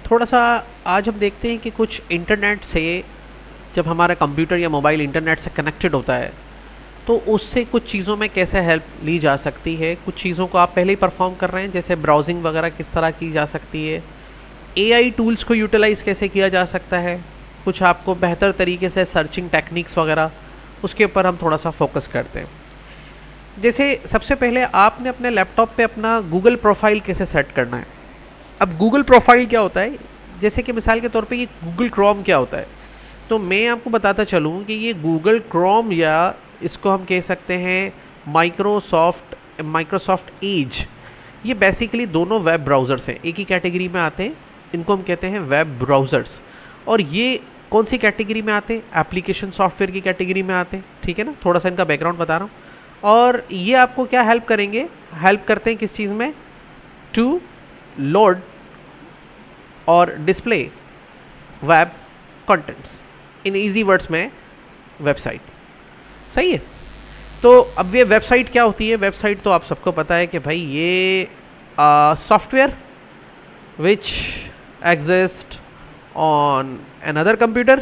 थोड़ा सा आज हम देखते हैं कि कुछ इंटरनेट से जब हमारा कंप्यूटर या मोबाइल इंटरनेट से कनेक्टेड होता है तो उससे कुछ चीज़ों में कैसे हेल्प ली जा सकती है। कुछ चीज़ों को आप पहले ही परफॉर्म कर रहे हैं, जैसे ब्राउजिंग वगैरह किस तरह की जा सकती है, एआई टूल्स को यूटिलाइज़ कैसे किया जा सकता है, कुछ आपको बेहतर तरीके से सर्चिंग टेक्निक्स वगैरह, उसके ऊपर हम थोड़ा सा फोकस करते हैं। जैसे सबसे पहले आपने अपने लैपटॉप पे अपना गूगल प्रोफाइल कैसे सेट करना है। अब गूगल प्रोफाइल क्या होता है, जैसे कि मिसाल के तौर पे ये गूगल क्रोम क्या होता है, तो मैं आपको बताता चलूँ कि ये गूगल क्रोम या इसको हम कह सकते हैं माइक्रोसॉफ्ट एज, ये बेसिकली दोनों वेब ब्राउज़र्स हैं, एक ही कैटेगरी में आते हैं। इनको हम कहते हैं वेब ब्राउज़र्स। और ये कौन सी कैटेगरी में आते हैं? एप्लीकेशन सॉफ्टवेयर की कैटेगरी में आते हैं, ठीक है ना। थोड़ा सा इनका बैकग्राउंड बता रहा हूँ। और ये आपको क्या हेल्प करेंगे, हेल्प करते हैं किस चीज़ में? टू लोड और display web contents, in easy words में वेबसाइट। सही है। तो अब ये वेबसाइट क्या होती है? वेबसाइट तो आप सबको पता है कि भाई ये software which exist on another computer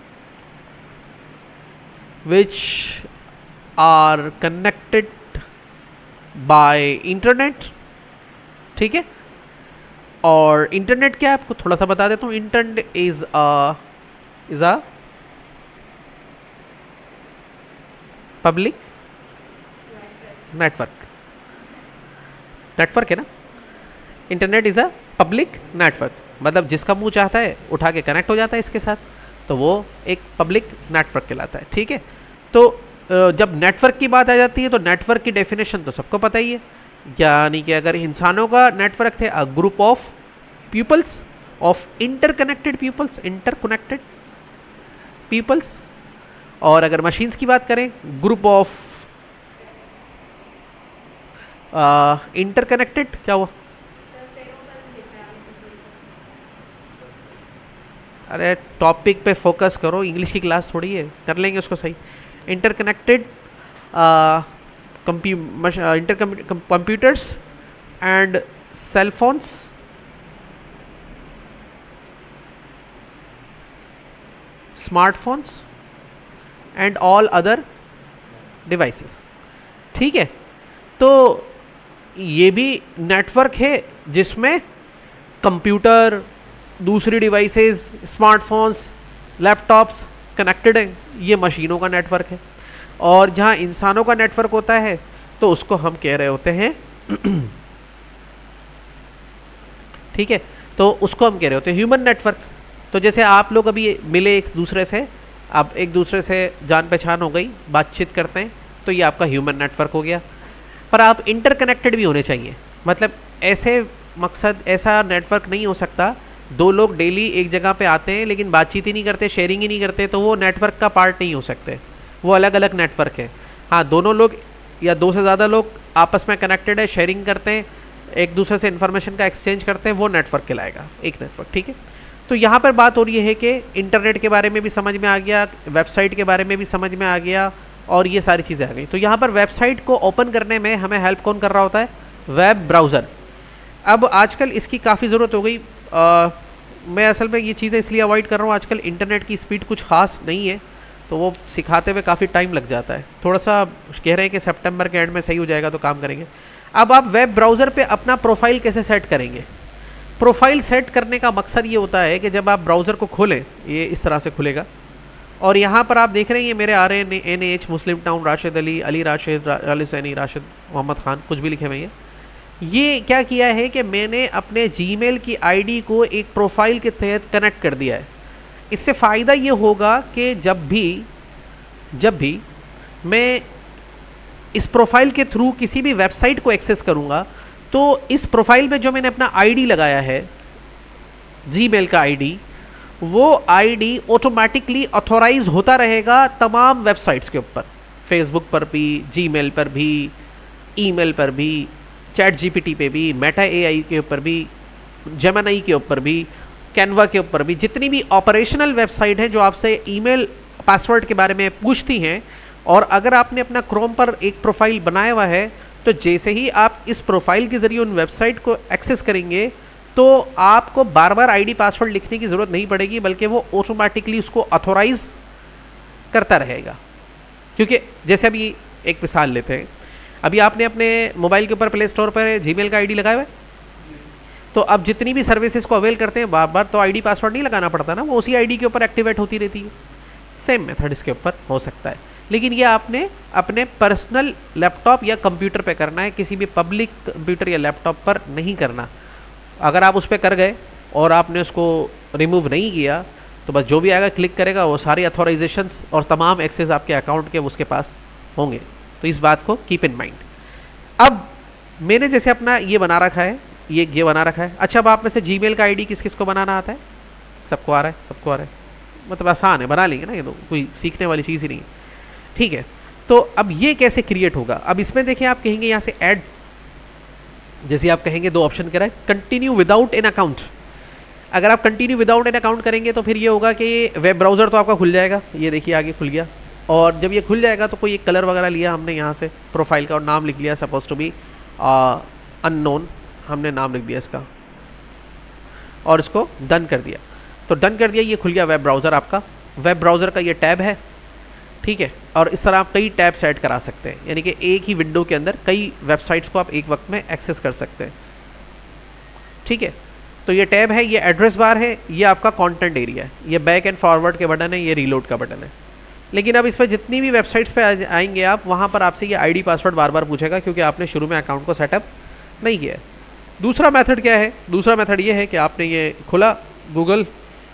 which are connected by internet, ठीक है। और इंटरनेट क्या है आपको थोड़ा सा बता देता हूँ। Internet is a public network है ना। Internet is a public network, मतलब जिसका मुंह चाहता है उठा के कनेक्ट हो जाता है इसके साथ, तो वो एक पब्लिक नेटवर्क कहलाता है, ठीक है। तो जब नेटवर्क की बात आ जाती है तो नेटवर्क की डेफिनेशन तो सबको पता ही है, यानी कि अगर इंसानों का नेटवर्क थे, a group of peoples of interconnected peoples. और अगर मशीन्स की बात करें, ग्रुप ऑफ इंटरकनेक्टेड, क्या हुआ? अरे टॉपिक पे फोकस करो, इंग्लिश की क्लास थोड़ी है, कर लेंगे उसको सही। Interconnected computers and cell phones, smartphones and all other devices, ठीक है। तो ये भी नेटवर्क है जिसमें कंप्यूटर, दूसरी डिवाइसेस, स्मार्टफोन्स, लैपटॉप्स कनेक्टेड हैं, ये मशीनों का नेटवर्क है। और जहाँ इंसानों का नेटवर्क होता है तो उसको हम कह रहे होते हैं ठीक है, तो उसको हम कह रहे होते हैं ह्यूमन नेटवर्क। तो जैसे आप लोग अभी मिले एक दूसरे से, आप एक दूसरे से जान पहचान हो गई, बातचीत करते हैं, तो ये आपका ह्यूमन नेटवर्क हो गया। पर आप इंटरकनेक्टेड भी होने चाहिए, मतलब ऐसे मकसद ऐसा नेटवर्क नहीं हो सकता दो लोग डेली एक जगह पे आते हैं लेकिन बातचीत ही नहीं करते, शेयरिंग ही नहीं करते, तो वो नेटवर्क का पार्ट नहीं हो सकते, वो अलग अलग नेटवर्क है। हाँ, दोनों लोग या दो से ज़्यादा लोग आपस में कनेक्टेड है, शेयरिंग करते हैं, एक दूसरे से इन्फॉर्मेशन का एक्सचेंज करते हैं, वो नेटवर्क कहलाएगा, एक नेटवर्क, ठीक है। तो यहाँ पर बात हो रही है कि इंटरनेट के बारे में भी समझ में आ गया, वेबसाइट के बारे में भी समझ में आ गया, और ये सारी चीज़ें आ गई। तो यहाँ पर वेबसाइट को ओपन करने में हमें हेल्प कौन कर रहा होता है? Web browser. अब आजकल इसकी काफ़ी ज़रूरत हो गई। मैं असल में ये चीज़ें इसलिए अवॉइड कर रहा हूँ, आजकल इंटरनेट की स्पीड कुछ खास नहीं है, तो वो सिखाते हुए काफ़ी टाइम लग जाता है। थोड़ा सा कह रहे हैं कि सितंबर के एंड में सही हो जाएगा तो काम करेंगे। अब आप वेब ब्राउज़र पे अपना प्रोफाइल कैसे सेट करेंगे? प्रोफाइल सेट करने का मकसद ये होता है कि जब आप ब्राउज़र को खोलें, ये इस तरह से खुलेगा, और यहाँ पर आप देख रहे हैं ये मेरे आ रहे हैं NAH, मुस्लिम टाउन, राशिद अली राशिद, अली सैनी, राशिद मोहम्मद खान, कुछ भी लिखे हुए हैं। ये क्या किया है कि मैंने अपने जीमेल की आईडी को एक प्रोफाइल के तहत कनेक्ट कर दिया है। इससे फ़ायदा ये होगा कि जब भी मैं इस प्रोफाइल के थ्रू किसी भी वेबसाइट को एक्सेस करूँगा, तो इस प्रोफाइल में जो मैंने अपना आईडी लगाया है, जीमेल का आईडी, वो आईडी ऑटोमेटिकली ऑथोराइज होता रहेगा तमाम वेबसाइट्स के ऊपर, फेसबुक पर भी, जीमेल पर भी, ईमेल पर भी, चैट जीपीटी पे भी, मेटा एआई के ऊपर भी, जेमिनी के ऊपर भी, कैनवा के ऊपर भी, जितनी भी ऑपरेशनल वेबसाइट हैं जो आपसे ईमेल पासवर्ड के बारे में पूछती हैं, और अगर आपने अपना क्रोम पर एक प्रोफाइल बनाया हुआ है तो जैसे ही आप इस प्रोफाइल के ज़रिए उन वेबसाइट को एक्सेस करेंगे तो आपको बार बार आईडी पासवर्ड लिखने की ज़रूरत नहीं पड़ेगी, बल्कि वो ऑटोमेटिकली उसको ऑथोराइज करता रहेगा। क्योंकि जैसे अभी एक मिसाल लेते हैं, अभी आपने अपने मोबाइल के ऊपर प्ले स्टोर पर जीमेल का आईडी लगाया हुआ है, तो अब जितनी भी सर्विसेज को अवेल करते हैं बार बार तो आईडी पासवर्ड नहीं लगाना पड़ता ना, वो उसी आईडी के ऊपर एक्टिवेट होती रहती है। सेम मेथड इसके ऊपर हो सकता है, लेकिन ये आपने अपने पर्सनल लैपटॉप या कंप्यूटर पे करना है, किसी भी पब्लिक कंप्यूटर या लैपटॉप पर नहीं करना। अगर आप उस पर कर गए और आपने उसको रिमूव नहीं किया तो बस जो भी आएगा क्लिक करेगा, वो सारी अथॉराइजेशंस और तमाम एक्सेस आपके अकाउंट के उसके पास होंगे। तो इस बात को कीप इन माइंड। अब मैंने जैसे अपना ये बना रखा है, ये बना रखा है। अच्छा, अब आप में से जीमेल का आईडी किस किस को बनाना आता है? सबको आ रहा है, सबको आ रहा है, मतलब आसान है, बना लेंगे ना, ये तो कोई सीखने वाली चीज़ ही नहीं है। ठीक है, तो अब ये कैसे क्रिएट होगा? अब इसमें देखिए, आप कहेंगे यहाँ से ऐड, जैसे आप कहेंगे दो ऑप्शन कह रहा है, कंटिन्यू विदाउट एन अकाउंट। अगर आप कंटिन्यू विदाउट एन अकाउंट करेंगे तो फिर ये होगा कि वेब ब्राउज़र तो आपका खुल जाएगा, ये देखिए आगे खुल गया, और जब ये खुल जाएगा तो कोई एक कलर वगैरह लिया हमने यहाँ से प्रोफाइल का और नाम लिख लिया, सपोज टू बी अननोन, हमने नाम लिख दिया इसका और इसको डन कर दिया। तो डन कर दिया, ये खुल गया वेब ब्राउज़र आपका। वेब ब्राउज़र का ये टैब है, ठीक है, और इस तरह आप कई टैब सेट करा सकते हैं, यानी कि एक ही विंडो के अंदर कई वेबसाइट्स को आप एक वक्त में एक्सेस कर सकते हैं। ठीक है, तो ये टैब है, ये एड्रेस बार है, ये आपका कंटेंट एरिया है, ये बैक एंड फॉरवर्ड के बटन है, ये रीलोड का बटन है। लेकिन अब इस पर जितनी भी वेबसाइट्स पे आएंगे आप, वहाँ पर आपसे ये आईडी पासवर्ड बार बार पूछेगा, क्योंकि आपने शुरू में अकाउंट को सेटअप नहीं किया है। दूसरा मेथड क्या है? दूसरा मेथड ये है कि आपने ये खुला गूगल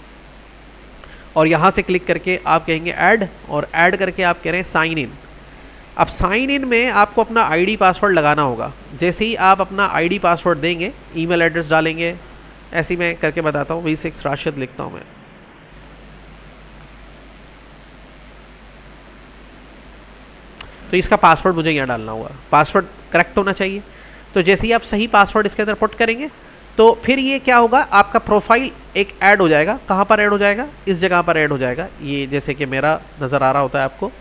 और यहाँ से क्लिक करके आप कहेंगे ऐड, और ऐड करके आप कह रहे हैं साइन इन। अब साइन इन में आपको अपना आईडी पासवर्ड लगाना होगा। जैसे ही आप अपना आईडी पासवर्ड देंगे, ईमेल एड्रेस डालेंगे, ऐसे ही मैं करके बताता हूँ, V6 राशिद लिखता हूँ मैं, तो इसका पासवर्ड मुझे यहाँ डालना होगा, पासवर्ड करेक्ट होना चाहिए। तो जैसे ही आप सही पासवर्ड इसके अंदर पुट करेंगे तो फिर ये क्या होगा, आपका प्रोफाइल एक ऐड हो जाएगा। कहाँ पर ऐड हो जाएगा? इस जगह पर ऐड हो जाएगा, ये जैसे कि मेरा नज़र आ रहा होता है आपको,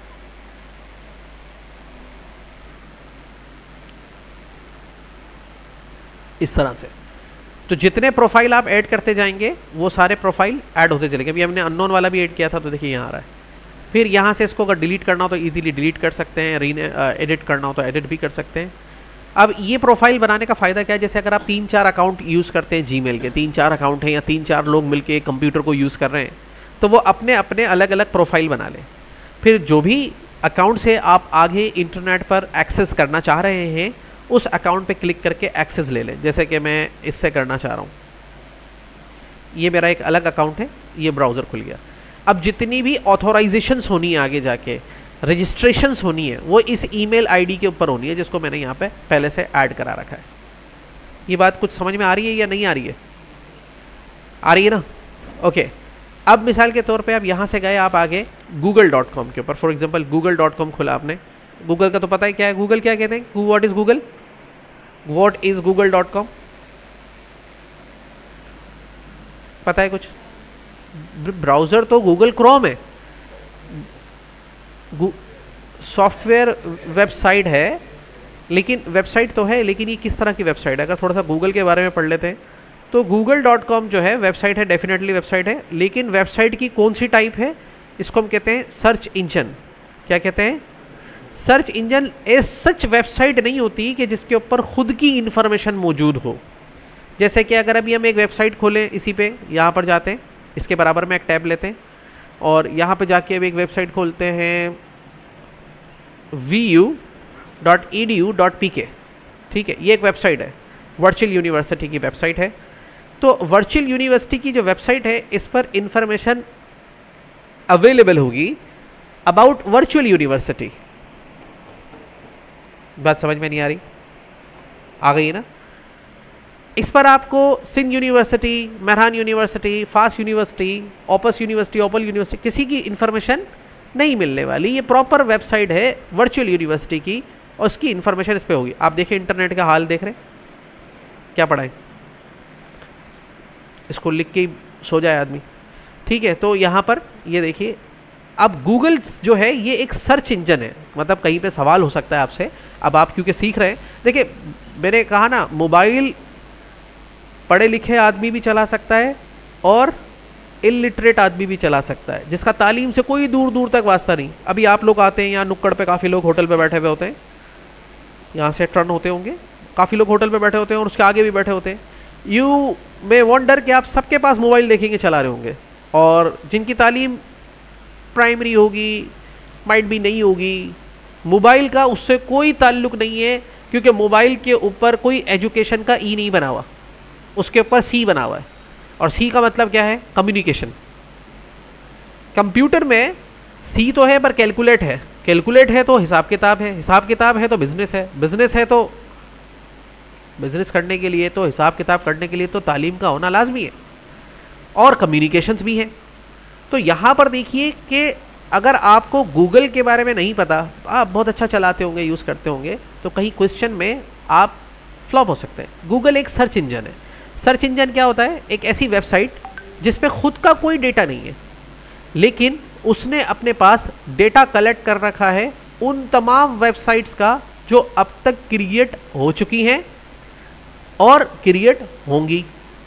इस तरह से। तो जितने प्रोफाइल आप ऐड करते जाएंगे वो सारे प्रोफाइल ऐड होते चलेंगे। अभी हमने अननोन वाला भी ऐड किया था, तो देखिए यहाँ आ रहा है। फिर यहाँ से इसको अगर डिलीट करना हो तो इजीली डिलीट कर सकते हैं, एडिट करना हो तो एडिट भी कर सकते हैं। अब ये प्रोफाइल बनाने का फ़ायदा क्या है? जैसे अगर आप 3-4 अकाउंट यूज़ करते हैं, जीमेल के 3-4 अकाउंट हैं या 3-4 लोग मिलके कंप्यूटर को यूज़ कर रहे हैं, तो वो अपने अपने अलग अलग प्रोफाइल बना लें। फिर जो भी अकाउंट से आप आगे इंटरनेट पर एक्सेस करना चाह रहे हैं, उस अकाउंट पे क्लिक करके एक्सेस ले लें। जैसे कि मैं इससे करना चाह रहा हूँ, ये मेरा एक अलग अकाउंट है, ये ब्राउज़र खुल गया। अब जितनी भी ऑथोराइजेशंस होनी है, आगे जाके रजिस्ट्रेशंस होनी है, वो इस ईमेल आईडी के ऊपर होनी है, जिसको मैंने यहाँ पे पहले से ऐड करा रखा है। ये बात कुछ समझ में आ रही है या नहीं आ रही है? आ रही है ना? ओके। अब मिसाल के तौर पे आप यहाँ से गए, आप आगे google.com के ऊपर, फॉर एग्जांपल google.com खुला आपने। गूगल का तो पता है क्या है, गूगल क्या कहते हैं, what is Google, what is google.com, पता है कुछ? ब्राउज़र तो गूगल क्रोम है, सॉफ्टवेयर वेबसाइट है, लेकिन वेबसाइट तो है, लेकिन ये किस तरह की वेबसाइट है? अगर थोड़ा सा गूगल के बारे में पढ़ लेते हैं तो google.com जो है वेबसाइट है, डेफिनेटली वेबसाइट है, लेकिन वेबसाइट की कौन सी टाइप है? इसको हम कहते हैं सर्च इंजन। क्या कहते हैं? Search engine. As such website नहीं होती कि जिसके ऊपर खुद की इंफॉर्मेशन मौजूद हो। जैसे कि अगर अभी हम एक वेबसाइट खोलें, इसी पे यहाँ पर जाते हैं, इसके बराबर में एक टैब लेते हैं और यहाँ पे जाके अब एक वेबसाइट खोलते हैं vu.edu.pk। ठीक है, ये एक वेबसाइट है, वर्चुअल यूनिवर्सिटी की वेबसाइट है। तो वर्चुअल यूनिवर्सिटी की जो वेबसाइट है, इस पर इंफॉर्मेशन अवेलेबल होगी अबाउट वर्चुअल यूनिवर्सिटी। बात समझ में नहीं आ रही? आ गई ना? इस पर आपको Sindh university, Mehran university, FAST university, ओपस यूनिवर्सिटी, ओपल यूनिवर्सिटी, किसी की इन्फॉर्मेशन नहीं मिलने वाली। ये प्रॉपर वेबसाइट है वर्चुअल यूनिवर्सिटी की और उसकी इन्फॉर्मेशन इस पर होगी। आप देखिए इंटरनेट का हाल देख रहे हैं, क्या पढ़ा है, इसको लिख के सो जाए आदमी। ठीक है, तो यहाँ पर ये देखिए, अब गूगल जो है ये एक सर्च इंजन है, मतलब कहीं पे सवाल हो सकता है आपसे, अब आप क्योंकि सीख रहे हैं। देखिए मैंने कहा ना, मोबाइल पढ़े लिखे आदमी भी चला सकता है और इलिटरेट आदमी भी चला सकता है, जिसका तालीम से कोई दूर दूर तक वास्ता नहीं। अभी आप लोग आते हैं यहाँ नुक्कड़ पे, काफ़ी लोग होटल पे बैठे हुए होते हैं, यहाँ से टर्न होते होंगे, काफ़ी लोग होटल पे बैठे होते हैं और उसके आगे भी बैठे होते हैं। यू मे वंडर कि आप सबके पास मोबाइल देखेंगे चला रहे होंगे, और जिनकी तालीम प्राइमरी होगी, माइट भी नहीं होगी, मोबाइल का उससे कोई ताल्लुक नहीं है, क्योंकि मोबाइल के ऊपर कोई एजुकेशन का ई नहीं बना हुआ, उसके ऊपर सी बना हुआ है। और सी का मतलब क्या है? कम्युनिकेशन। कंप्यूटर में सी तो है पर कैलकुलेट है, कैलकुलेट है तो हिसाब किताब है, हिसाब किताब है तो बिजनेस है, बिजनेस है तो बिजनेस करने के लिए तो हिसाब किताब करने के लिए तो तालीम का होना लाजमी है, और कम्युनिकेशंस भी हैं। तो यहाँ पर देखिए कि अगर आपको गूगल के बारे में नहीं पता, आप बहुत अच्छा चलाते होंगे, यूज़ करते होंगे, तो कहीं क्वेश्चन में आप फ्लॉप हो सकते हैं। गूगल एक सर्च इंजन है। सर्च इंजन क्या होता है? एक ऐसी वेबसाइट जिसमें खुद का कोई डेटा नहीं है, लेकिन उसने अपने पास डेटा कलेक्ट कर रखा है उन तमाम वेबसाइट्स का जो अब तक क्रिएट हो चुकी हैं और क्रिएट होंगी।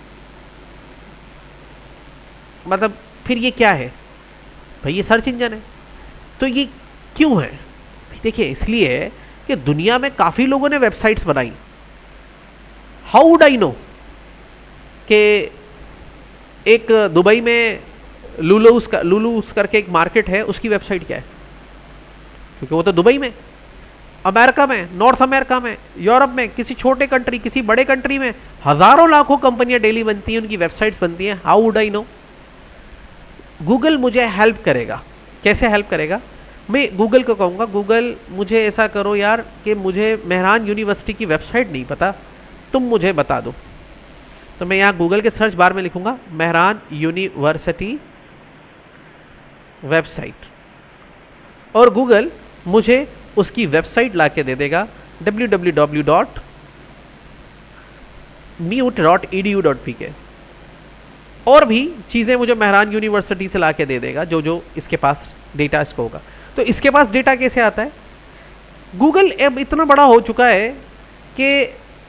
मतलब फिर ये क्या है भाई? ये सर्च इंजन है। तो ये क्यों है? देखिए, इसलिए है कि दुनिया में काफ़ी लोगों ने वेबसाइट्स बनाई। हाउ वुड आई नो कि एक दुबई में लुलूस करके एक मार्केट है, उसकी वेबसाइट क्या है? क्योंकि वो तो दुबई में, अमेरिका में, नॉर्थ अमेरिका में, यूरोप में, किसी छोटे कंट्री, किसी बड़े कंट्री में हज़ारों लाखों कंपनियां डेली बनती हैं, उनकी वेबसाइट्स बनती हैं। How would I know? Google मुझे हेल्प करेगा। कैसे हेल्प करेगा? मैं गूगल को कहूँगा, गूगल मुझे ऐसा करो यार कि मुझे मेहरान यूनिवर्सिटी की वेबसाइट नहीं पता, तुम मुझे बता दो। तो मैं यहाँ गूगल के सर्च बार में लिखूँगा मेहरान यूनिवर्सिटी वेबसाइट, और गूगल मुझे उसकी वेबसाइट ला के दे देगा www.mute.edu.pk। और भी चीज़ें मुझे मेहरान यूनिवर्सिटी से ला के दे देगा, जो जो इसके पास डेटा इसको होगा। तो इसके पास डेटा कैसे आता है? गूगल अब इतना बड़ा हो चुका है कि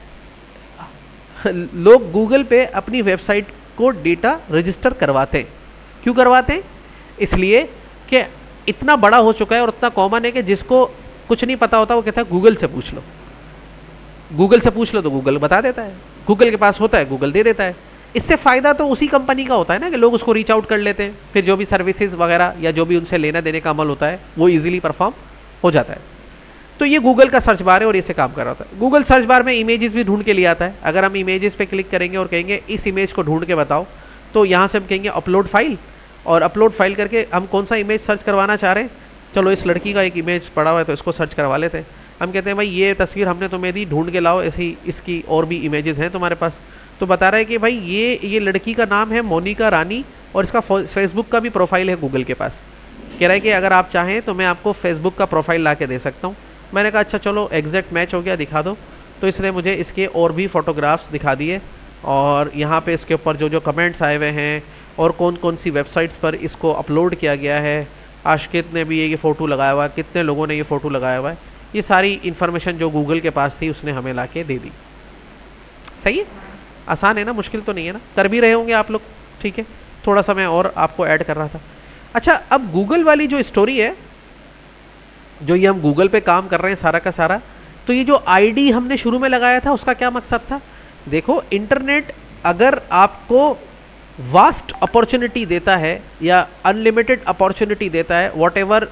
लोग गूगल पे अपनी वेबसाइट को डेटा रजिस्टर करवाते हैं। क्यों करवाते हैं? इसलिए कि इतना बड़ा हो चुका है और इतना कॉमन है कि जिसको कुछ नहीं पता होता वो कहता है गूगल से पूछ लो, गूगल से पूछ लो, तो गूगल बता देता है। गूगल के पास होता है, गूगल दे देता है। इससे फ़ायदा तो उसी कंपनी का होता है ना कि लोग उसको रीच आउट कर लेते हैं, फिर जो भी सर्विसेज वगैरह या जो भी उनसे लेना देने का अमल होता है वो इजीली परफॉर्म हो जाता है। तो ये गूगल का सर्च बार है और इसे काम कर रहा होता है। गूगल सर्च बार में इमेजेस भी ढूंढ के लिए आता है। अगर हम इमेजेस पे क्लिक करेंगे और कहेंगे इस इमेज को ढूंढ के बताओ, तो यहाँ से हम कहेंगे अपलोड फाइल, और अपलोड फाइल करके हम कौन सा इमेज सर्च करवाना चाह रहे हैं। चलो इस लड़की का एक इमेज पड़ा हुआ है तो इसको सर्च करवा लेते हैं। हम कहते हैं भाई ये तस्वीर हमने तुम्हें दी, ढूंढ के लाओ, ऐसी इसकी और भी इमेजेस हैं तुम्हारे पास। तो बता रहा है कि भाई ये लड़की का नाम है मोनिका रानी और इसका फेसबुक का भी प्रोफाइल है गूगल के पास। कह रहा है कि अगर आप चाहें तो मैं आपको फेसबुक का प्रोफाइल ला के दे सकता हूँ। मैंने कहा अच्छा चलो एग्जैक्ट मैच हो गया, दिखा दो। तो इसने मुझे इसके और भी फ़ोटोग्राफ्स दिखा दिए, और यहाँ पे इसके ऊपर जो जो कमेंट्स आए हुए हैं और कौन कौन सी वेबसाइट्स पर इसको अपलोड किया गया है, आशिक़ ने भी ये फ़ोटो लगाया हुआ है, कितने लोगों ने ये फ़ोटो लगाया हुआ है, ये सारी इन्फॉर्मेशन जो गूगल के पास थी उसने हमें ला के दे दी। सही है, आसान है ना, मुश्किल तो नहीं है ना, कर भी रहे होंगे आप लोग। ठीक है, थोड़ा सा मैं और आपको ऐड कर रहा था। अच्छा, अब गूगल वाली जो स्टोरी है, जो ये हम गूगल पे काम कर रहे हैं सारा का सारा, तो ये जो आईडी हमने शुरू में लगाया था उसका क्या मकसद था? देखो, इंटरनेट अगर आपको वास्ट अपॉर्चुनिटी देता है या अनलिमिटेड अपॉर्चुनिटी देता है, वॉट एवर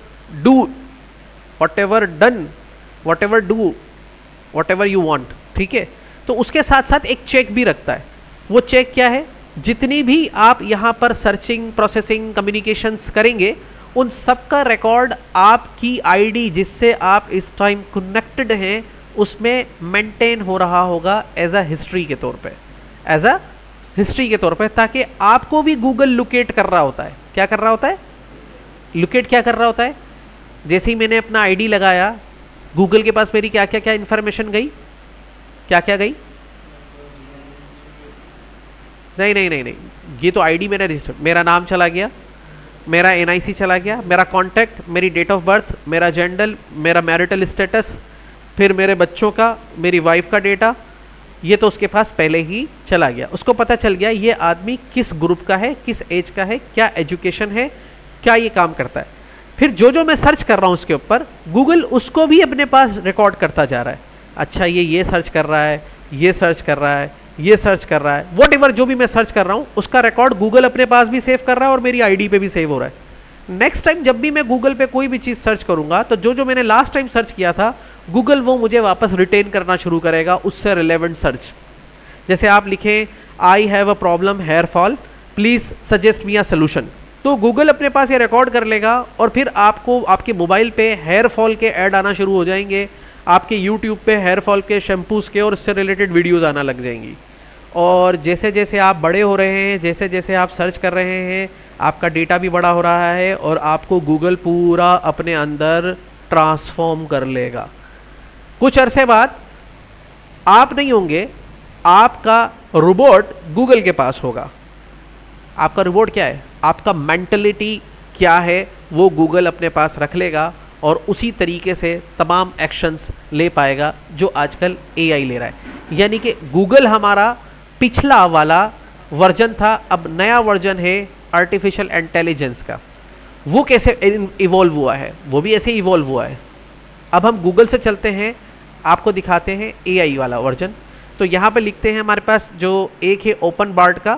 यू वांट, ठीक है, तो उसके साथ साथ एक चेक भी रखता है। वो चेक क्या है? जितनी भी आप यहाँ पर सर्चिंग, प्रोसेसिंग, कम्युनिकेशंस करेंगे, उन सब का रिकॉर्ड आपकी आईडी जिससे आप इस टाइम कनेक्टेड हैं उसमें मेंटेन हो रहा होगा एज अ हिस्ट्री के तौर पे, एज अ हिस्ट्री के तौर पे, ताकि आपको भी गूगल लोकेट कर रहा होता है। क्या कर रहा होता है? लोकेट क्या कर रहा होता है? जैसे ही मैंने अपना आईडी लगाया, गूगल के पास मेरी क्या क्या क्या इन्फॉर्मेशन गई, क्या क्या गई? नहीं नहीं नहीं नहीं, ये तो आईडी मैंने रजिस्टर, मेरा नाम चला गया, मेरा एनआईसी चला गया, मेरा कॉन्टैक्ट, मेरी डेट ऑफ बर्थ, मेरा जेंडर, मेरा मैरिटल स्टेटस, फिर मेरे बच्चों का, मेरी वाइफ का डेटा, ये तो उसके पास पहले ही चला गया, उसको पता चल गया ये आदमी किस ग्रुप का है, किस एज का है, क्या एजुकेशन है, क्या ये काम करता है। फिर जो जो मैं सर्च कर रहा हूँ उसके ऊपर गूगल उसको भी अपने पास रिकॉर्ड करता जा रहा है। अच्छा ये सर्च कर रहा है, ये सर्च कर रहा है, ये सर्च कर रहा है, वॉट एवर जो भी मैं सर्च कर रहा हूँ उसका रिकॉर्ड गूगल अपने पास भी सेव कर रहा है और मेरी आईडी पे भी सेव हो रहा है। नेक्स्ट टाइम जब भी मैं गूगल पे कोई भी चीज़ सर्च करूँगा तो जो जो मैंने लास्ट टाइम सर्च किया था गूगल वो मुझे वापस रिटेन करना शुरू करेगा उससे रिलेवेंट सर्च। जैसे आप लिखें I have a problem hair fall, please suggest me a solution, तो गूगल अपने पास ये रिकॉर्ड कर लेगा और फिर आपको आपके मोबाइल पे हेयर फॉल के ऐड आना शुरू हो जाएंगे, आपके यूट्यूब पे हेयर फॉल के शैम्पूज़ के और इससे रिलेटेड वीडियोज़ आना लग जाएंगी। और जैसे जैसे आप बड़े हो रहे हैं, जैसे जैसे आप सर्च कर रहे हैं, आपका डेटा भी बड़ा हो रहा है और आपको गूगल पूरा अपने अंदर ट्रांसफॉर्म कर लेगा। कुछ अरसे बाद आप नहीं होंगे, आपका रोबोट गूगल के पास होगा। आपका रोबोट क्या है, आपका मेंटलिटी क्या है, वो गूगल अपने पास रख लेगा और उसी तरीके से तमाम एक्शंस ले पाएगा जो आजकल एआई ले रहा है। यानी कि गूगल हमारा पिछला वाला वर्जन था, अब नया वर्जन है आर्टिफिशियल इंटेलिजेंस का। वो कैसे इवॉल्व हुआ है, वो भी ऐसे इवॉल्व हुआ है। अब हम गूगल से चलते हैं, आपको दिखाते हैं एआई वाला वर्जन। तो यहाँ पे लिखते हैं हमारे पास जो एक है ओपन बार्ड का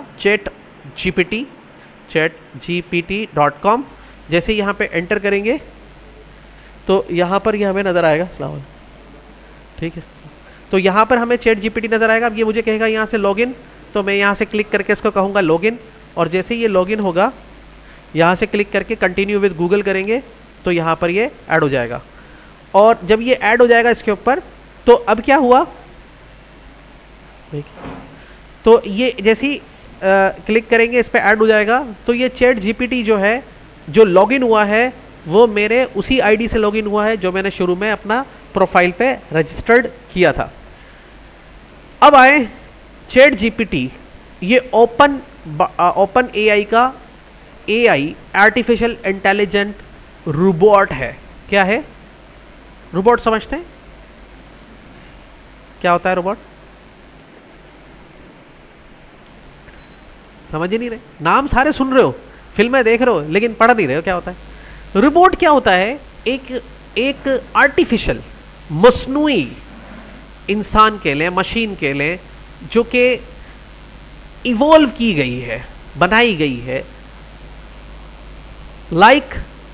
chatgpt.com। जैसे यहाँ पे एंटर करेंगे तो यहाँ पर ये हमें नज़र आएगा, ठीक है। तो यहाँ पर हमें ChatGPT नज़र आएगा। अब ये मुझे कहेगा यहाँ से लॉगिन, तो मैं यहाँ से क्लिक करके इसको कहूँगा लॉगिन, और जैसे ये लॉगिन होगा यहाँ से क्लिक करके कंटिन्यू विद गूगल करेंगे तो यहाँ पर ये ऐड हो जाएगा। और जब ये ऐड हो जाएगा इसके ऊपर तो अब क्या हुआ, तो ये जैसे ही क्लिक करेंगे इस पर ऐड हो जाएगा। तो ये ChatGPT जो है, जो लॉगिन हुआ है वो मेरे उसी आईडी से लॉगिन हुआ है जो मैंने शुरू में अपना प्रोफाइल पे रजिस्टर्ड किया था। अब आए ChatGPT, ये ओपन एआई का एआई आर्टिफिशियल इंटेलिजेंट रोबोट है। क्या है रोबोट, समझते हैं क्या होता है रोबोट? समझ ही नहीं रहे, नाम सारे सुन रहे हो, फिल्में देख रहे हो, लेकिन पढ़ नहीं रहे हो क्या होता है। रोबोट क्या होता है, एक आर्टिफिशियल मसनूई इंसान के लिए, मशीन के लिए, जो कि इवॉल्व की गई है, बनाई गई है लाइक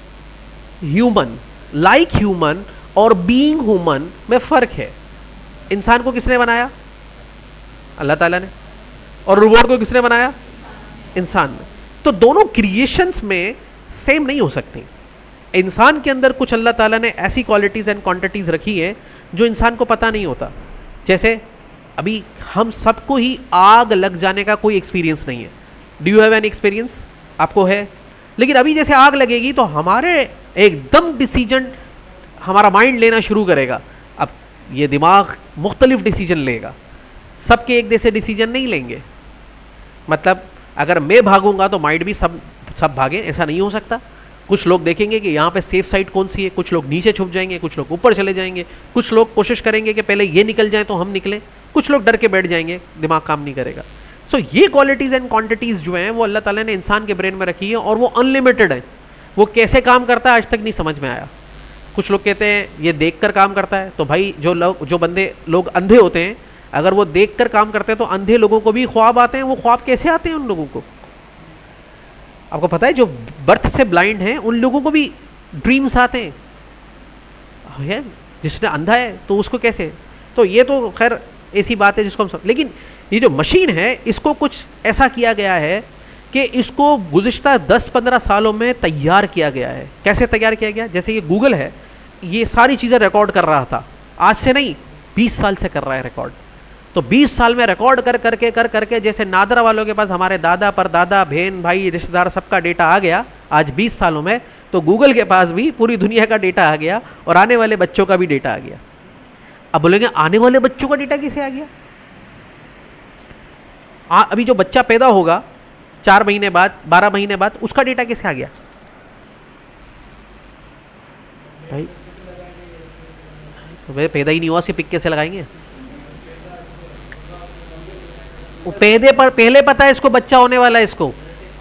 ह्यूमन और बीइंग ह्यूमन में फर्क है। इंसान को किसने बनाया? अल्लाह ताला ने। और रोबोट को किसने बनाया? इंसान ने। तो दोनों क्रिएशंस में सेम नहीं हो सकती। इंसान के अंदर कुछ अल्लाह ताला ने ऐसी क्वालिटीज़ एंड क्वांटिटीज़ रखी है जो इंसान को पता नहीं होता। जैसे अभी हम सबको ही आग लग जाने का कोई एक्सपीरियंस नहीं है। Do you have an experience? आपको है। लेकिन अभी जैसे आग लगेगी तो हमारे एकदम डिसीजन हमारा माइंड लेना शुरू करेगा। अब ये दिमाग मुख्तलिफ डिसीजन लेगा, सबके एक जैसे डिसीजन नहीं लेंगे। मतलब अगर मैं भागूंगा तो माइंड भी सब भागे, ऐसा नहीं हो सकता। कुछ लोग देखेंगे कि यहाँ पे सेफ साइड कौन सी है, कुछ लोग नीचे छुप जाएंगे, कुछ लोग ऊपर चले जाएंगे, कुछ लोग कोशिश करेंगे कि पहले ये निकल जाए तो हम निकलें, कुछ लोग डर के बैठ जाएंगे, दिमाग काम नहीं करेगा। सो ये क्वालिटीज़ एंड क्वांटिटीज़ जो हैं वो अल्लाह ताला ने इंसान के ब्रेन में रखी है और वो अनलिमिटेड है। वो कैसे काम करता है आज तक नहीं समझ में आया। कुछ लोग कहते हैं ये देखकर काम करता है, तो भाई जो लोग अंधे होते हैं, अगर वो देखकर काम करते हैं तो अंधे लोगों को भी ख्वाब आते हैं। वो ख्वाब कैसे आते हैं उन लोगों को? आपको पता है जो बर्थ से ब्लाइंड हैं उन लोगों को भी ड्रीम्स आते हैं। जिसने अंधा है तो उसको कैसे? तो ये तो खैर ऐसी बात है जिसको हम लेकिन ये जो मशीन है इसको कुछ ऐसा किया गया है कि इसको गुज़िश्ता 10-15 सालों में तैयार किया गया है। कैसे तैयार किया गया? जैसे ये गूगल है, ये सारी चीज़ें रिकॉर्ड कर रहा था, आज से नहीं 20 साल से कर रहा है रिकॉर्ड। तो 20 साल में रिकॉर्ड कर करके जैसे नादरा वालों के पास हमारे दादा परदादा बहन भाई रिश्तेदार सबका डेटा आ गया आज 20 सालों में, तो गूगल के पास भी पूरी दुनिया का डेटा आ गया और आने वाले बच्चों का भी डेटा आ गया। अब बोलेंगे आने वाले बच्चों का डेटा कैसे आ गया? अभी जो बच्चा पैदा होगा 4 महीने बाद 12 महीने बाद उसका डेटा कैसे आ गया भाई? तो वे पैदा ही नहीं हुआ, सिर्फ पिक कैसे लगाएंगे? पहले पता है इसको बच्चा होने वाला है इसको।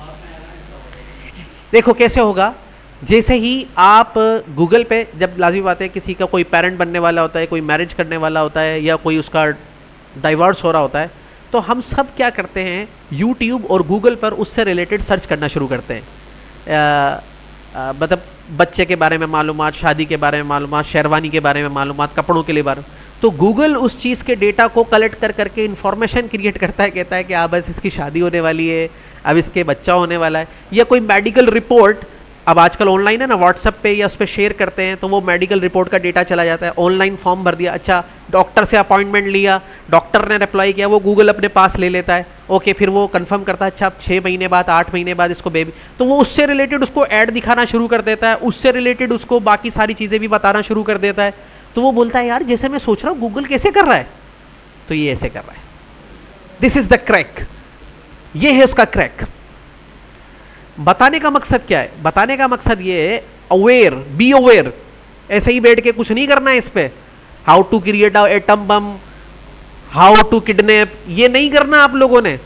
देखो कैसे होगा, जैसे ही आप गूगल पे, जब लाजमी बात है किसी का कोई पेरेंट बनने वाला होता है, कोई मैरिज करने वाला होता है, या कोई उसका डाइवोर्स हो रहा होता है, तो हम सब क्या करते हैं, यूट्यूब और गूगल पर उससे रिलेटेड सर्च करना शुरू करते हैं। मतलब बच्चे के बारे में मालूमात, शादी के बारे में मालूमात, शेरवानी के बारे में मालूमात, कपड़ों के लिए बारे में। तो गूगल उस चीज़ के डेटा को कलेक्ट कर करके इन्फॉर्मेशन क्रिएट करता है, कहता है कि बस इसकी शादी होने वाली है, अब इसके बच्चा होने वाला है, या कोई मेडिकल रिपोर्ट अब आजकल ऑनलाइन है ना, व्हाट्सएप पे या उस पर शेयर करते हैं, तो वो मेडिकल रिपोर्ट का डेटा चला जाता है। ऑनलाइन फॉर्म भर दिया, अच्छा डॉक्टर से अपॉइंटमेंट लिया, डॉक्टर ने रिप्लाई किया, वो गूगल अपने पास ले लेता है। ओके, फिर वो कंफर्म करता है, अच्छा अब 6 महीने बाद 8 महीने बाद इसको बेबी, तो वो उससे रिलेटेड उसको ऐड दिखाना शुरू कर देता है, उससे रिलेटेड उसको बाकी सारी चीज़ें भी बताना शुरू कर देता है। तो वो बोलता है यार जैसे मैं सोच रहा हूँ गूगल कैसे कर रहा है, तो ये ऐसे कर रहा है। दिस इज द क्रैक, ये है उसका क्रैक। बताने का मकसद क्या है? बताने का मकसद ये है, अवेयर, बी अवेयर। ऐसे ही बैठ के कुछ नहीं करना है इस पे, how to create a atom bomb, how to kidnap, ये नहीं करना आप लोगों ने।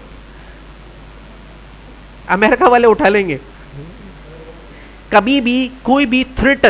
अमेरिका वाले उठा लेंगे। कभी भी कोई भी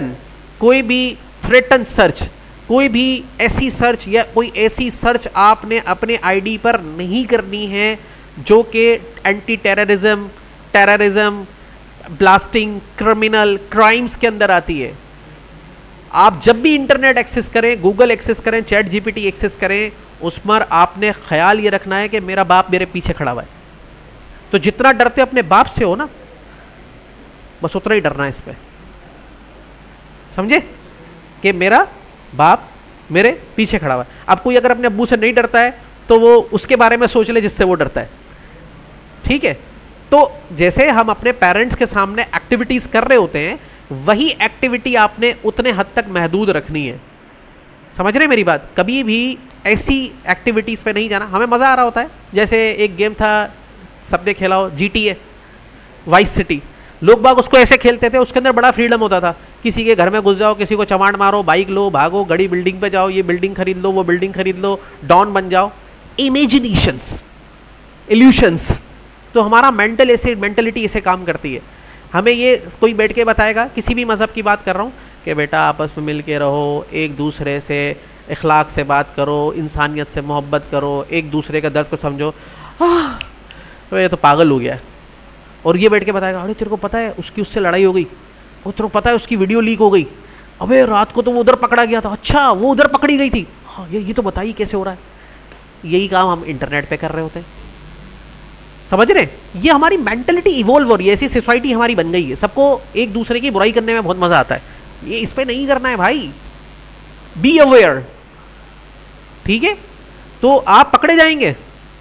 थ्रेटन सर्च, कोई भी ऐसी सर्च या कोई ऐसी सर्च आपने अपने आईडी पर नहीं करनी है जो कि anti terrorism, blasting, criminal crimes के अंदर आती है। आप जब भी इंटरनेट एक्सेस करें, गूगल एक्सेस करें, चैट जीपीटी एक्सेस करें, उस पर आपने ख्याल ये रखना है कि मेरा बाप मेरे पीछे खड़ा हुआ है। तो जितना डरते अपने बाप से हो ना, बस उतना ही डरना है इस पे, समझे, कि मेरा बाप मेरे पीछे खड़ा हुआ है। अब कोई अगर अपने अब्बू से नहीं डरता है तो वो उसके बारे में सोच ले जिससे वो डरता है, ठीक है। तो जैसे हम अपने पेरेंट्स के सामने एक्टिविटीज कर रहे होते हैं, वही एक्टिविटी आपने उतने हद तक महदूद रखनी है। समझ रहे मेरी बात? कभी भी ऐसी एक्टिविटीज पे नहीं जाना। हमें मजा आ रहा होता है, जैसे एक गेम था, सबने खेला हो, GTA वाइस सिटी। लोग बाग उसको ऐसे खेलते थे, उसके अंदर बड़ा फ्रीडम होता था। किसी के घर में घुस जाओ, किसी को चमाड़ मारो, बाइक लो, भागो, गड़ी बिल्डिंग पे जाओ, ये बिल्डिंग खरीद लो, वो बिल्डिंग खरीद लो, डॉन बन जाओ। Imaginations, illusions. तो हमारा मेंटलिटी ऐसे काम करती है। हमें ये कोई बैठ के बताएगा, किसी भी मज़हब की बात कर रहा हूँ, कि बेटा आपस में मिल के रहो, एक दूसरे से इखलाक से बात करो, इंसानियत से मोहब्बत करो, एक दूसरे का दर्द को समझो। तो ये तो पागल हो गया है। और ये बैठ के बताएगा, अरे तेरे को पता है उसकी उससे लड़ाई हो गई, और तेरे को पता है उसकी वीडियो लीक हो गई, अबे रात को तो वो उधर पकड़ा गया था, अच्छा वो उधर पकड़ी गई थी, हाँ ये तो बताइए कैसे हो रहा है। यही काम हम इंटरनेट पे कर रहे होते हैं, समझ रहे? ये हमारी मेंटलिटी इवॉल्व हो रही है, ऐसी सोसाइटी हमारी बन गई है। सबको एक दूसरे की बुराई करने में बहुत मजा आता है। ये इस पे नहीं करना है भाई, बी अवेयर, ठीक है? तो आप पकड़े जाएंगे,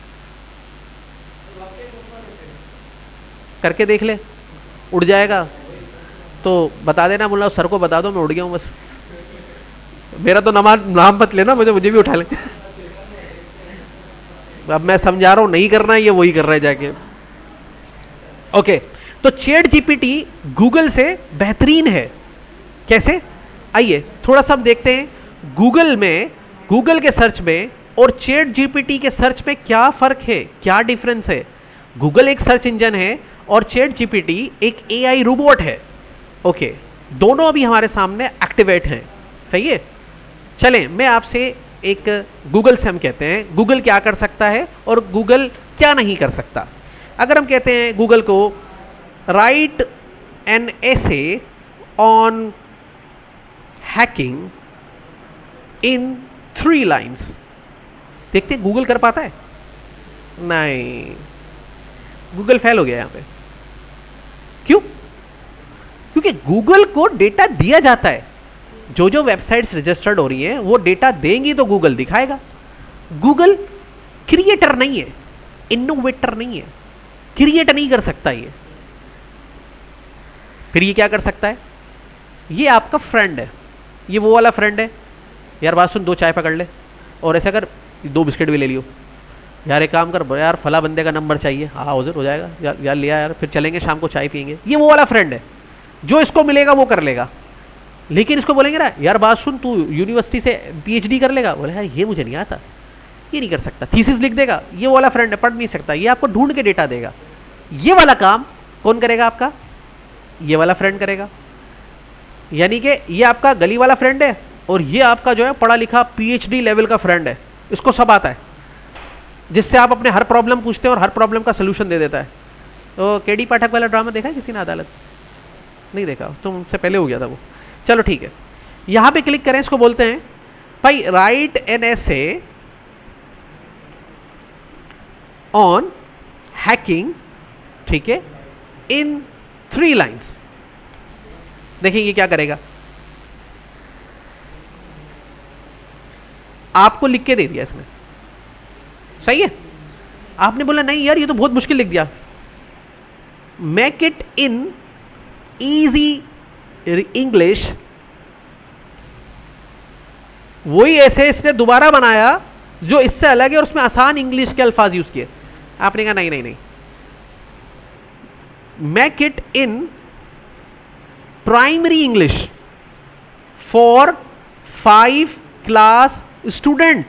करके देख ले, उड़ जाएगा तो बता देना, बोला सर को बता दो मैं उड़ गया हूं, बस मेरा तो नाम मत लेना, मुझे भी उठा ले। अब मैं समझा रहा हूं नहीं करना है, ये वही कर रहा है जाके। ओके, तो चैट जीपीटी गूगल से बेहतरीन है। कैसे? आइए थोड़ा सा हम देखते हैं गूगल में, गूगल के सर्च में और चैट जीपीटी के सर्च में क्या फर्क है, क्या डिफरेंस है। गूगल एक सर्च इंजन है और चैट जीपीटी एक एआई रोबोट है। ओके, दोनों अभी हमारे सामने एक्टिवेट हैं, सही है। चलें मैं आपसे एक गूगल से हम कहते हैं गूगल क्या कर सकता है और गूगल क्या नहीं कर सकता। अगर हम कहते हैं गूगल को write an essay on hacking in 3 lines, देखते हैं गूगल कर पाता है? नहीं, गूगल फेल हो गया यहां पे। क्यों? क्योंकि गूगल को डेटा दिया जाता है, जो जो वेबसाइट्स रजिस्टर्ड हो रही हैं वो डेटा देंगी तो गूगल दिखाएगा। गूगल क्रिएटर नहीं है, इनोवेटर नहीं है, क्रिएट नहीं कर सकता ये। फिर ये क्या कर सकता है? ये आपका फ्रेंड है, ये वो वाला फ्रेंड है, यार बात सुन 2 चाय पकड़ ले, और ऐसा कर 2 बिस्किट भी ले लियो, यार एक काम कर यार फला बंदे का नंबर चाहिए, हाँ उधर हो जाएगा यार लिया यार, फिर चलेंगे शाम को चाय पियेंगे। ये वो वाला फ्रेंड है, जो इसको मिलेगा वो कर लेगा। लेकिन इसको बोलेंगे ना यार बात सुन तू यूनिवर्सिटी से PhD कर लेगा, बोले यार ये मुझे नहीं आता, ये नहीं कर सकता। थीसिस लिख देगा, ये वाला फ्रेंड है, पढ़ नहीं सकता, ये आपको ढूंढ के डेटा देगा। ये वाला काम कौन करेगा आपका? ये वाला फ्रेंड करेगा। यानी कि ये आपका गली वाला फ्रेंड है और ये आपका जो है पढ़ा लिखा पीएचडी लेवल का फ्रेंड है, इसको सब आता है, जिससे आप अपने हर प्रॉब्लम पूछते हैं और हर प्रॉब्लम का सोल्यूशन दे देता है। तो केडी पाठक वाला ड्रामा देखा है किसी ने? अदालत नहीं देखा, तुमसे पहले हो गया था वो। चलो ठीक है, यहां पे क्लिक करें, इसको बोलते हैं भाई write an essay on hacking, ठीक है, इन 3 लाइन्स। देखिए ये क्या करेगा, आपको लिख के दे दिया इसने, सही है। आपने बोला नहीं यार ये तो बहुत मुश्किल लिख दिया, make it in easy English. वही ऐसे इसने दोबारा बनाया जो इससे अलग है और उसमें आसान इंग्लिश के अल्फाज यूज किए। आपने कहा नहीं नहीं नहीं, make it in primary English for 5 class student.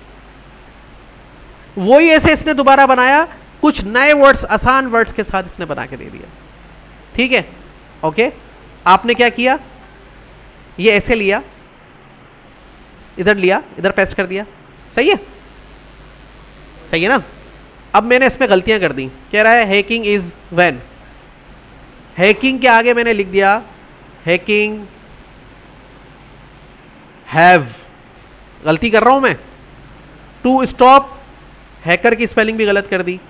वही ऐसे इसने दोबारा बनाया, कुछ नए वर्ड्स, आसान वर्ड्स के साथ इसने बना के दे दिया। ठीक है, ओके। आपने क्या किया, ये ऐसे लिया, इधर लिया, इधर पेस्ट कर दिया, सही है, सही है ना। अब मैंने इसमें गलतियां कर दी, कह रहा है हैकिंग इज व्हेन, हैकिंग के आगे मैंने लिख दिया हैकिंग हैव, गलती कर रहा हूं मैं। टू स्टॉप हैकर की स्पेलिंग भी गलत कर दी।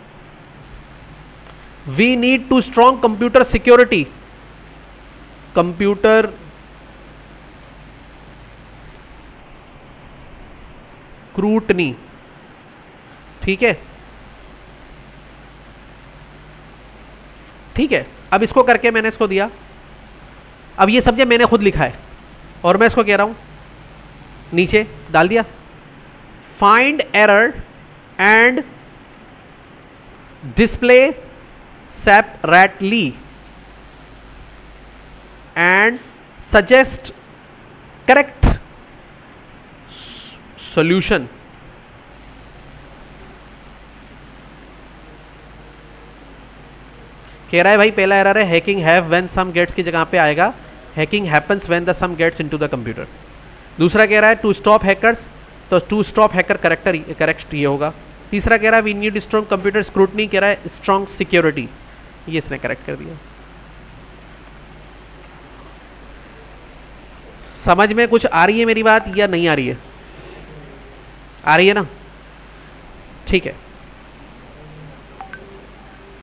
We need to strong computer security, computer scrutiny, ठीक है, ठीक है। अब इसको करके मैंने इसको दिया, अब ये सब मैंने खुद लिखा है और मैं इसको कह रहा हूं नीचे डाल दिया, find error and display separately and suggest correct solution. कह रहा है भाई पहला एरर है hacking have when some gates की जगह पे आएगा hacking happens when the some gates into the computer. दूसरा कह रहा है टू स्टॉप हैकर्स, तो टू स्टॉप हैकर करेक्ट ये होगा। तीसरा कह रहा है we need strong computer scrutiny, कह रहा है स्ट्रॉन्ग सिक्योरिटी, ये इसने करेक्ट कर दिया। समझ में कुछ आ रही है मेरी बात या नहीं आ रही है? आ रही है ना, ठीक है।